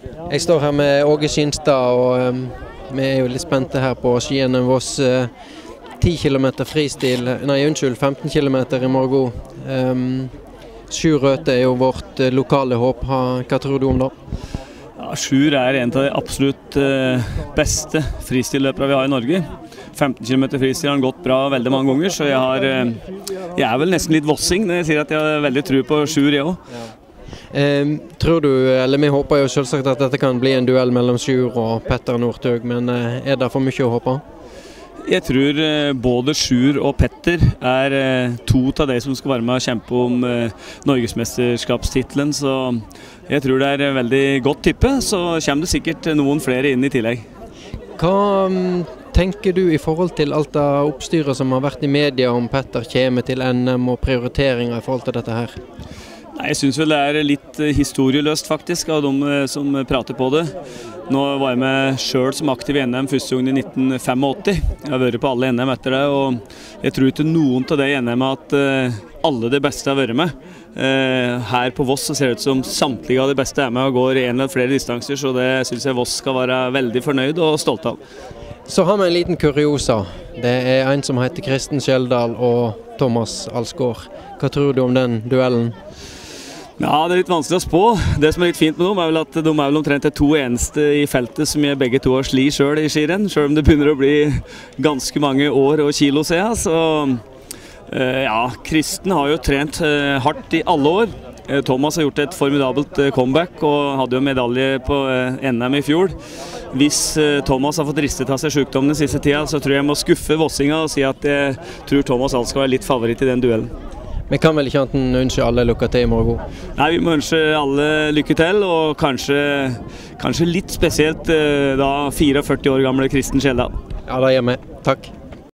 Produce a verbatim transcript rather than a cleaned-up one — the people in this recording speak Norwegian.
Jeg står her med Åge Skinstad, og um, vi er jo litt spente her på Skien Voss. Uh, ti kilometer fristil, nei unnskyld, femten kilometer i morgen. Um, Sjur Røthe er jo vårt uh, lokale håp. Ha, hva tror du om det? Ja, Sjur er en av de absolutt uh, beste fristilløpere vi har i Norge. femten kilometer fristil har han gått bra veldig mange ganger, så jeg, har, uh, jeg er vel nesten litt vossing når jeg sier at jeg har veldig tro på Sjur, jeg også. Ja. Eh, tror du, eller vi håper jo selvsagt at dette kan bli en duell mellom Sjur og Petter Northug, men eh, er det for mye å håpe? Jeg tror eh, både Sjur og Petter er eh, to av de som skal være med og kjempe om eh, Norgesmesterskapstitlen, så jeg tror det er en veldig godt tippe, så kommer det sikkert noen flere inn i tillegg. Hva um, tenker du i forhold til alt det oppstyret som har vært i media om Petter kommer til N M og prioriteringer i forhold til dette her? Nei, jeg synes vel det er litt historieløst faktisk av de som prater på det. Nå var jeg med selv som aktiv i N M første gang i nitten åttifem. Jeg har vært på alle N M etter det, og jeg tror ikke noen av det i N M at alle de beste har vært med. Her på Voss så ser det ut som samtlige av de beste er med og går en eller flere distanser, så det synes jeg Voss skal være veldig fornøyd og stolt av. Så har vi en liten kuriosa. Det er en som heter Kristen Skjeldal og Thomas Alsgaard. Hva tror du om den duellen? Ja, det er litt vanskelig å spå. Det som er litt fint med dem er vel at de er vel omtrent de to eneste i feltet som jeg begge to har sli selv i skirenn, selv om det begynner å bli ganske mange år og kilo siden. Så ja, Kristen har jo trent hardt i alle år. Thomas har gjort et formidabelt comeback og hadde jo medalje på N M i fjor. Hvis Thomas har fått ristet av seg sykdommen den siste tida, så tror jeg jeg må skuffe Vossinga og si at jeg tror Thomas alt skal være litt favoritt i den duellen. Vi kan vel ikke annet ønske alle lykke til i morgen? Nei, vi må ønske alle lykke til, og kanskje, kanskje litt spesielt da fireogførti år gamle Kristen Skjeldal. Ja, det gjør vi. Takk.